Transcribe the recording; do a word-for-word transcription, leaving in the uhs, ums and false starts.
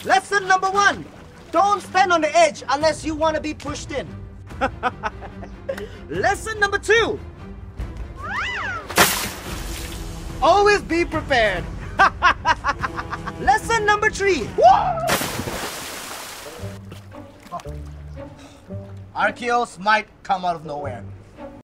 Lesson number one. Don't stand on the edge unless you want to be pushed in. Lesson number two. Always be prepared. Lesson number three. Archeos might come out of nowhere.